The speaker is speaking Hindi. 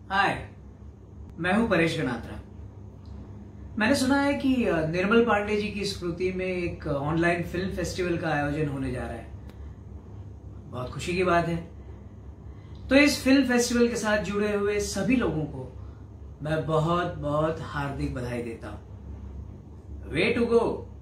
हाय, मैं हूं परेश गनात्रा। मैंने सुना है कि निर्मल पांडे जी की स्मृति में एक ऑनलाइन फिल्म फेस्टिवल का आयोजन होने जा रहा है। बहुत खुशी की बात है। तो इस फिल्म फेस्टिवल के साथ जुड़े हुए सभी लोगों को मैं बहुत बहुत हार्दिक बधाई देता हूं। Way to go.